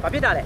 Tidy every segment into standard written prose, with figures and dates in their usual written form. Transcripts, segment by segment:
ဘာဖြစ်တာလဲ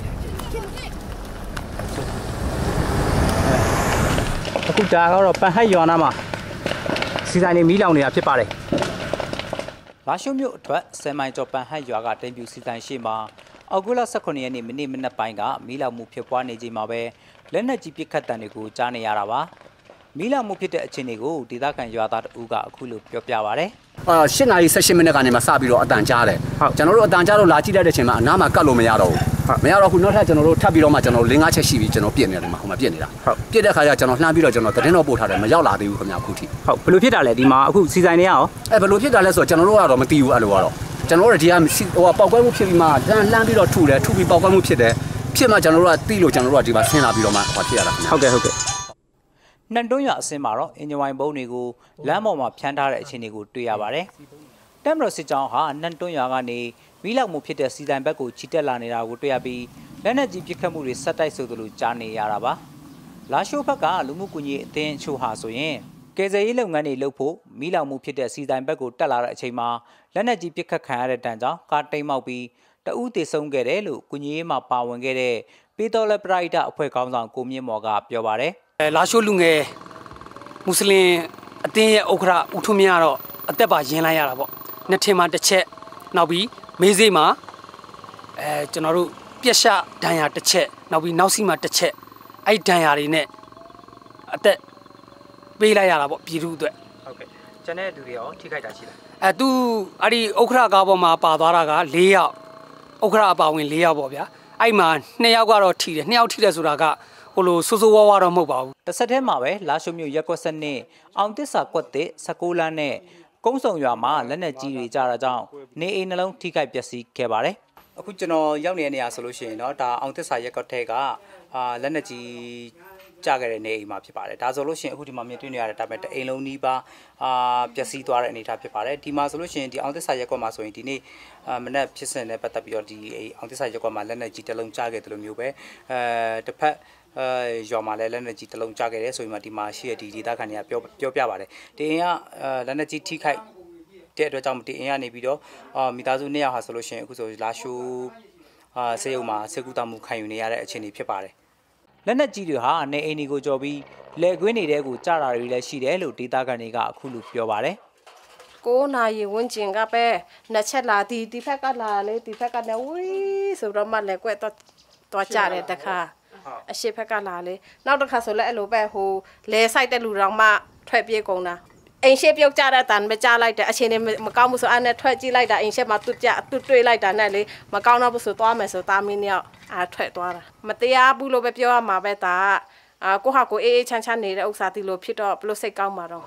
အခုဒါကတော့ပန်ဟတ်ရွာနာမှာစီဆိုင်နေမီးလောင်နေတာဖြစ်ပါတယ်လာရှုမြို့အတွက်10မိုင်ကျော်ပန်ဟတ်ရွာကတင်ပြူစီဆိုင်ရှိမှာအောက်တိုဘာ18ရက်နေ့မိနစ်ပိုင်းကမီးလောင်မှုဖြစ်ပွားနေချိန်မှာပဲလက်နက်ကြီးပစ်ခတ်တံတွေကိုကြားနေရတာပါမီးလောင်မှုဖြစ်တဲ့အခြေအနေကိုဒေသခံရွာသားတို့ကအခုလိုပြောပြပါဗျ 8နာရီ18မိနစ်ကနေမှစပြီးတော့အတန်ကြားတယ်ကျွန်တော်တို့အတန်ကြားတော့လာကြည့်လိုက်တဲ့အချိန်မှာအနားမှာကတ်လို့မရတော့ဘူးမရတော့ခုနောက်ထပ်ကျွန်တော်တို့ထပ်ပြီးတော့မှကျွန်တော်တို့5ချက်ရှိပြီကျွန်တော်ပြည့်နေတယ်မှာဟိုမှာပြည့်နေတာပြည့်တဲ့ခါကျကျွန်တော်လှမ်းပြီးတော့ကျွန်တော်သတင်းတော့ပို့ထားတယ်မရောက်လာသေးဘူးခင်ဗျအခုထိဟုတ်ဘယ်လိုဖြစ်တာလဲဒီမှာအခုစီဆိုင်နေရအောင်ဘယ်လိုဖြစ်တာလဲဆိုတော့ကျွန်တော်တို့ကတော့မသိဘူးအဲ့လိုကတော့ကျွန်တော်တို့ဒီကပေါက်ကွဲမှုဖြစ်ပြီးမှလှမ်းပြီးတော့ထုပြီးပေါက်ကွဲမှုဖြစ်တယ်ဖြစ်မှကျွန်တော်တို့ကသိလို့ကျွန်တော်တို့ကဒီမှာဆင်းလာပြီးတော့မှဟောဖြစ်ရတာခင်ဗျဟုတ်ကဲ့နှံတွန်းရွာအစင်းမှာတော့အင်ဂျင်ဝိုင်ဘုံတွေကိုလမ်းပေါ်မှာဖြန်းထားတဲ့အခြေအနေကိုတွေ့ရပါတယ်တမ်မတော်စစ်ကြောင်းဟာနှံတွန်းရွာကနေမီးလောင်မှုဖြစ်တဲ့စီတိုင်ဘက်ကိုချီတက်လာနေတာကိုတွေ့ရပြီးလက်နက်ကြီးပစ်ခတ်မှုတွေဆက်တိုက်ဆိုသလိုကြားနေရတာပါလာရှိုးဘက်ကလူမှုကူညီအသင်းအချို့ဟာဆိုရင်ကယ်ဆယ်ရေးလုပ်ငန်းတွေလုပ်ဖို့မီးလောင်မှုဖြစ်တဲ့စီတိုင်ဘက်ကိုတက်လာတဲ့အချိန်မှာလက်နက်ကြီးပစ်ခတ်ခံရတဲ့တန်ကြောင့်ကားတိမ်မောက်ပြီးတအူးတေဆုံးခဲ့တယ်လို့ကူညီရေးမှာပါဝင်ခဲ့တဲ့ပေတော်လက်ပရိုက်တာအဖွဲ့ခေါင်းဆောင်ကိုမြင့်မော်ကပြောပါတယ်လာရှိုးလူငယ်မွတ်စလင်အသင်းရဲ့ဥက္ကဋ္ဌဦးထွန်းမြတ်ကတော့အသက်ပါရင်းလိုက်ရတာပေါ့နှစ်ထင်မှာတစ်ချက်နောက်ပြီးမေးစေးမှာကျွန်တော်တို့ပြက်ရှဒဏ်ရာတစ်ချက်နောက်ပြီးနောက်စီမှာတစ်ချက်အဲ့ဒဏ်ရာတွေနဲ့အသက်ပေးလိုက်ရတာပေါ့ပြည်သူအတွက်ဟုတ်ကဲ့ကျန်တဲ့သူတွေရောထိခိုက်တာရှိလားသူအဲ့ဒီဥက္ကဋ္ဌကားပေါ်မှာပါသွားတာက4ယောက်ဥက္ကဋ္ဌအပါဝင်4ယောက်ပေါ့ဗျာအဲ့မှာ2ယောက်ကတော့ထိတယ်2ယောက်ထိတယ်ဆိုတာကဟိုလိုဆိုးဆိုးဝါးဝါတော့မဟုတ်ပါဘူးတစ်ဆက်တည်းမှာပဲလာရှုမြို့ရက်ကွက်စနစ်အောင်တစ္ဆာကွက်တဲ့16လမ်းနဲ့ကုန်းဆောင်ရွာမှာလက်နက်ကြီးတွေကြားတာကြောင့်နေအိမ်နှလုံးထိခိုက်ပျက်စီးခဲ့ပါတယ်အခုကျွန်တော်ရောက်နေတဲ့နေရာဆိုလို့ရှိရင်เนาะဒါအောင်တစ္ဆာရက်ကွက်ထဲကလက်နက်ကြီးကြားခဲ့တဲ့နေအိမ်မှာဖြစ်ပါတယ်ဒါဆိုလို့ရှိရင်အခုဒီမှာမြင်တွေ့နေရတဲ့ဒါပေမဲ့တအိမ်လုံးနီးပါးပျက်စီးသွားတဲ့အနေအထားဖြစ်ပါတယ်ဒီမှာဆိုလို့ရှိရင်ဒီအောင်တစ္ဆာရက်ကွက်မှာဆိုရင်ဒီနေ့မနက်ဖြစ်စဉ်နဲ့ပတ်သက်ပြီးတော့ဒီအောင်တစ္ဆာရက်ကွက်မှာလက်နက်ကြီးတစ်လုံးကြားခဲ့တယ်လို့မျိုးပဲတစ်ဖက်ရွာမှာလည်းလက်နက်ကြီးတစ်လုံးကြားခဲ့တယ်ဆိုရင်မှဒီမှာရှိတဲ့ဒီဒေသခံတွေကပြောပြပါတယ်ဒီအိမ်ကလက်နက်ကြီးထိခိုက်တဲ့အတွက်ကြောင့်ဒီအိမ်ကနေပြီးတော့မိသားစု2ယောက်ဟာဆိုလို့ရှိရင်အခုဆိုလာရှိုးဆေးရုံမှာဆေးကုသမှုခံယူနေရတဲ့အခြေအနေဖြစ်ပါတယ်လက်နက်ကြီးတွေဟာနေအိမ်တွေကိုကြော်ပြီးလေကွင်းနေတဲ့ကိုကြားတာတွေလည်းရှိတယ်လို့ဒေသခံတွေကအခုလိုပြောပါတယ် 9နာရီဝန်းကျင်ကပဲနှစ်ချက်လာဒီဖက်ကလာလေဒီဖက်ကလည်းဝီးဆိုတော့မှလည်းကွက်တော့ကြတယ်တခါအရှိဖက်ကလာလေနောက်တစ်ခါဆိုလည်းအဲ့လိုပဲဟိုလဲဆိုင်တဲ့လူတော်မှထွက်ပြေးကုန်တာအိမ်ရှိပြုတ်ကြတဲ့အတန်မကြားလိုက်တဲ့အချိန်နဲ့မကောင်းဘူးဆိုအဲ့နဲ့ထွက်ကြည့်လိုက်တာအိမ်ရှိမှာတွတွေ့လိုက်တာနဲ့လေမကောင်းတော့ဘူးဆိုသွားမယ်ဆိုတာမင်းတယောက်ထွက်သွားတာမတရားဘူးလို့ပဲပြောရမှာပဲဒါကိုဟာကိုအေးချမ်းနေတဲ့ဥစ္စာတီလို့ဖြစ်တော့ဘလို့စိတ်ကောင်းမှာတော့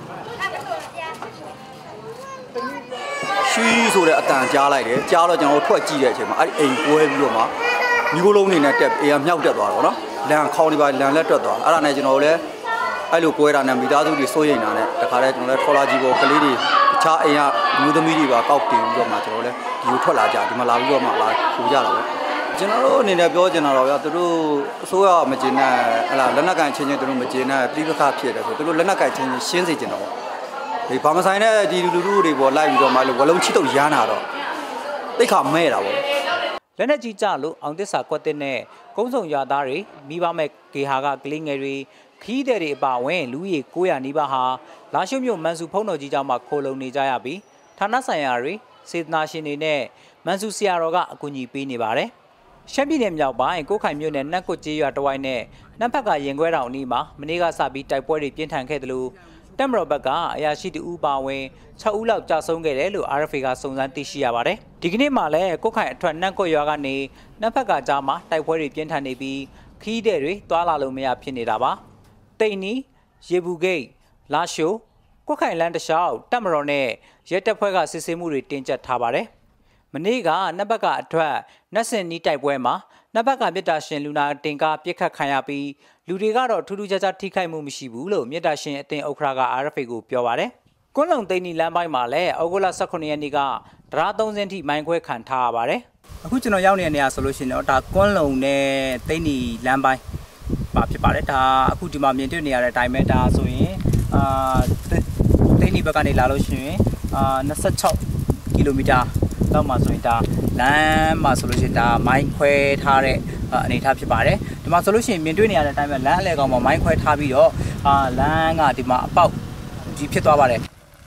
ရွှီဆိုတဲ့အတန်ကြားလိုက်တယ်ကြားတော့ကျွန်တော်ထွက်ကြည့်တဲ့အချိန်မှာအဲ့ဒီအိမ်ကွဲပြီးတော့မှမိခိုးလုံးနေနဲ့တက်အေးမြောက်တက်သွားတော့နော်လန်ခေါင်းနေပါလန်လက်တွက်သွားအဲ့ဒါနဲ့ကျွန်တော်လည်းအဲ့လိုကွဲတာနဲ့မိသားစုတွေစိုးရိမ်တာနဲ့တခါတည်းကျွန်တော်လည်းထော်လာကြီးပေါ်ကလေးတွေတခြားအိမ်ကမျိုးသမီးတွေပါကောက်တင်ပြီးတော့မှကျွန်တော်လည်းဒီကိုထွက်လာကြဒီမှာလာပြီးတော့မှလာပူကြတာပဲကျွန်တော်တို့အနေနဲ့ပြောချင်တာတော့ဗျာသူတို့အစိုးရမကျင်းနဲ့ဟလာလက်နက်ကန်ချင်းချင်းသူတို့မကျင်းနဲ့ပြည်ပခဖြစ်တယ်ဆိုသူတို့လက်နက်ကန်ချင်းရှင်းစေချင်တော့ဒီဘာမဆိုင်တဲ့ဒီလူတွေပေါ်လိုက်ပြီးတော့မှဝလုံးချစ်တော့ရမ်းတာတော့တိတ်ခါမဲတာပေါ့လက်နက်ကြီးကြလို့အောင်တစ္ဆာကွက်တဲ့နဲ့ကုန်းဆောင်ရွာသားတွေမိဘမဲ့ဂေဟာကကလေးငယ်တွေခီးတဲ့တွေအပါဝင်လူကြီး900နီးပါးဟာလာရှုမြို့မန်ဆူဖုံးတော်ကြီးကျောင်းမှာခိုလုံနေကြရပြီးဌာနဆိုင်ရာတွေစေတနာရှင်တွေနဲ့မန်ဆူဆရာတော်ကအကူအညီပေးနေပါတယ်ရှမ်းပြည်နယ်မြောက်ပိုင်းကိုခိုင်မြို့နယ်နတ်ကွတ်ကျေးရွာတဝိုင်းနဲ့နတ်ဖက်ကရင်ခွဲတောင်အနီးမှာမနေ့ကစပြီးတိုက်ပွဲတွေပြင်းထန်ခဲ့တယ်လို့တက်မတော်ဘက်ကအရာရှိတဦးပါဝင်6ဦးလောက်ကြာဆုံးခဲ့တယ်လို့ RFA ကစုံစမ်းသိရှိရပါတယ်ဒီကနေ့မှလည်းကိုခိုင်အထွက်နတ်ကွတ်ရွာကနေနတ်ဖက်ကကြားမှာတိုက်ပွဲတွေပြင်းထန်နေပြီးခီးတဲ့တွေတွာလာလို့မရဖြစ်နေတာပါတိန်နီရေဘူးဂိတ်လာရှိုးကွက်ခိုင်လန်းတလျှောက်တက်မတော်နဲ့ရဲတပ်ဖွဲ့ကစစ်ဆေးမှုတွေတင်ကြပ်ထားပါတယ်မနေ့ကနတ်ဘက်ကအထွက်နတ်စင်နီးတိုက်ပွဲမှာနတ်ဘက်ကမြစ်တာရှင်လူနာတင်ကားပြစ်ခတ်ခံရပြီးလူတွေကတော့ထူးထူးခြားခြားထိခိုက်မှုမရှိဘူးလို့မြစ်တာရှင်အသင်းဥက္ကဋ္ဌက RFA ကိုပြောပါတယ်ကွန်းလုံသိန်းနီလမ်းပိုင်းမှာလည်းအောက်တိုဘာ18ရက်နေ့ကဒရာ3စင်းထိမိုင်းခွဲခံထားရပါတယ်အခုကျွန်တော်ရောက်နေတဲ့နေရာဆိုလို့ရှိရင်တော့ဒါကွန်းလုံနဲ့သိန်းနီလမ်းပိုင်းပါဖြစ်ပါတယ်ဒါအခုဒီမှာမြင်တွေ့နေရတဲ့အတိုင်းပဲဒါဆိုရင်သိန်းနီဘက်ကနေလာလို့ရှိရင်26ကီလိုမီတာတော့မှဆိုရင်ဒါလမ်းမှာဆိုလို့ရှိရင်ဒါမိုင်းခွဲထားတဲ့အနေအထားဖြစ်ပါတယ်ဒီမှာဆိုလို့ရှိရင်မြင်တွေ့နေရတဲ့အတိုင်းပဲလမ်းအလဲကောင်မှာမိုင်းခွဲထားပြီးတော့လမ်းကဒီမှာအပေါက်ကြီးဖြစ်သွားပါတယ်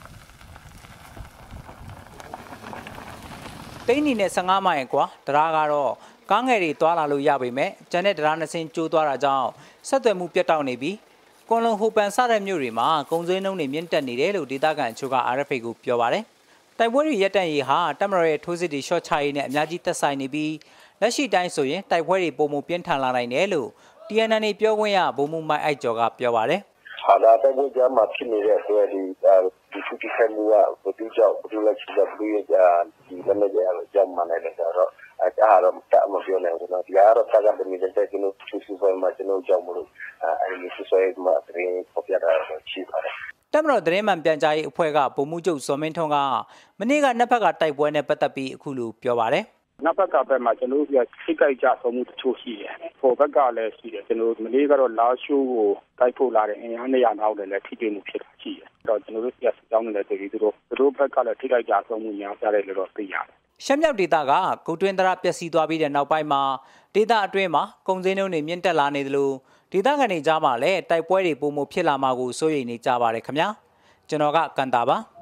တိန်းနီနဲ့15မိုင်ကွာတရားကတော့ကားငယ်တွေသွားလာလို့ရပေမဲ့ကျန်တဲ့တရားနှစ်စင်းကျိုးသွားတာကြောင့်ဆက်သွယ်မှုပြတ်တောက်နေပြီးကွန်လုံဟိုပန်စတဲ့မြို့တွေမှာကုန်စည်နှုန်းတွေမြင့်တက်နေတယ်လို့ဒေသခံအချို့က RFA ကိုပြောပါတယ်တိုက်ပွဲတွေရပ်တန့်ရေးဟာတပ်မတော်ရဲ့ထိုးစစ်တွေရှော့ချရေးနဲ့အများကြီးသက်ဆိုင်နေပြီးလက်ရှိတိုင်းဆိုရင်တိုက်ပွဲတွေပုံမှုပြင်းထန်လာနိုင်တယ်လို့ TNN ပြောခွင့်ရဗိုလ်မှူးမိုင်းအိုက်ကျော်ကပြောပါတယ်ဟာဒါတိုက်ပွဲကြားမှာဖြစ်နေတဲ့အတွက်ဒီစုတိဆက်မှုကဘယ်သူကြောင့်ဘယ်လိုလဲချစ်တဲ့ဘယ်လိုဒီလည်းမကြရတော့ကြောက်မှန်းနေတယ်ဆိုတော့အဲ့ဒါတော့မပြောနိုင်ဘူးနော်ဒီကတော့စကားတွေနေတဲ့ကျွန်တော်သူစုဆွဲမှာကျွန်တော်ကြောက်မလို့အဲ့ဒီစုဆွဲမှာသတင်းပေါ်ပြတာတော့ရှိပါတယ်တပ်မတော်သတင်းမှန်ပြန်ကြားရေးအဖွဲ့ကဗိုလ်မှူးချုပ်စောမင်းထွန်းကမနေ့ကနှစ်ဖက်ကတိုက်ပွဲနဲ့ပတ်သက်ပြီးအခုလိုပြောပါတယ်နောက်ဘက်ကဘက်မှာကျွန်တော်တို့ကထိကြိုက်ကြဆုံးမှုတချို့ရှိတယ်။ဟိုဘက်ကလည်းရှိတယ်ကျွန်တော်မလေးကတော့လာရှိုးကိုတိုက်ဖို့လာတဲ့အင်အား200နောက်လည်းထိတွေ့မှုဖြစ်တာရှိတယ်။အဲ့တော့ကျွန်တော်တို့ဆက်ကြောင်းနေတယ်တကယ်သူတို့ဘက်ကလည်းထိကြိုက်ကြဆုံးမှုများကြတယ်လို့တော့သိရတယ်။ရှမ်းမြောက်ဒေသကကုတ်တွင်းသရပျက်စီးသွားပြီးတဲ့နောက်ပိုင်းမှာဒေသအတွင်းမှာကုန်စည်နှုန်းတွေမြင့်တက်လာနေသလိုဒေသခံတွေကြားမှာလည်းတိုက်ပွဲတွေပုံမှုဖြစ်လာမှာကိုစိုးရိမ်နေကြပါတယ်ခင်ဗျာ။ကျွန်တော်ကကန်တာပါ။